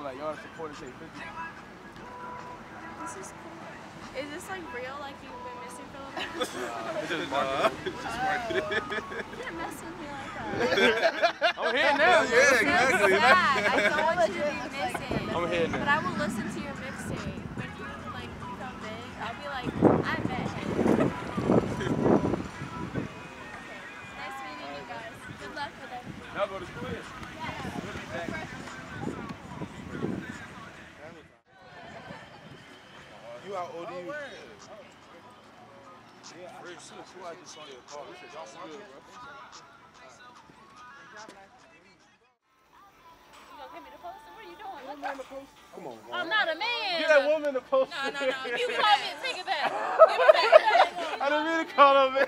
like y'all supporters say 50. This is cool. Is this like real? Like you've been missing for a little bit? It's just marketing. It's just marketing. You didn't mess with me like that. I'm here now. Yeah, exactly. I don't want you to be missing. I'm here now. But I will listen to your mixtape. When you like become big, I'll be like, I met him. Okay. Nice meeting you guys. Good luck with it. Y'all go to school here? Yeah. We'll be back. You out OD? Yeah, Rick, see who I just saw your car. He said, y'all good, bro. You gonna give me the poster? What are you doing? What the? Come on, I'm not a man. Get that woman the poster. No. You call me. Take it back. Give it back. I didn't mean to call her, man.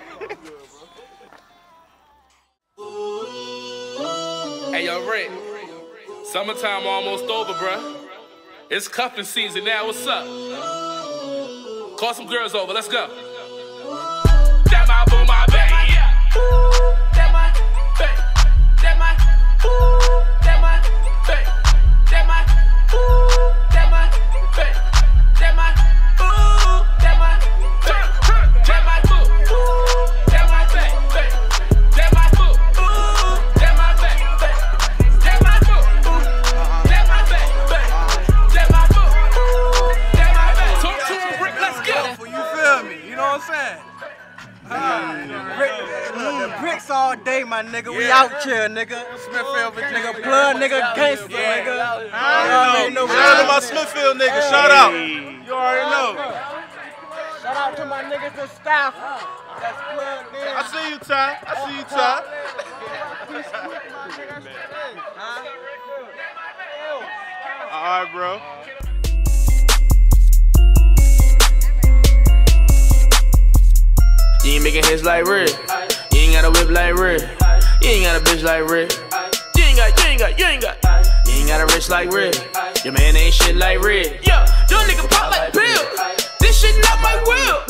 Hey, yo, Rick. Summertime almost over, bruh. It's cuffing season now. What's up? Call some girls over. Let's go. That my boo, my baby. Yeah. That my baby. That my that my baby. That my that my baby. That my that my baby. That my boo. That my baby. That my boo. That my baby. That my boo. That my baby. That my boo. That my baby. Talk to him, Rick. Let's go. You feel me? You know what I'm saying? The bricks all day, my nigga. We out here, nigga. Smithfield, Virginia. Nigga, blood, nigga, gangster, nigga. Shout out to my Smithfield nigga. Shout out. You already know. Shout out to my niggas in staff. That's plugged in. I see you, Ty. I see you, Ty. All right, bro. You ain't making hits like Rick. You ain't got a whip like Rick. You ain't got a bitch like Rick. You ain't got a rich like Rick. Your man ain't shit like Rick. Yo, your nigga pop like Bill. This shit not my will.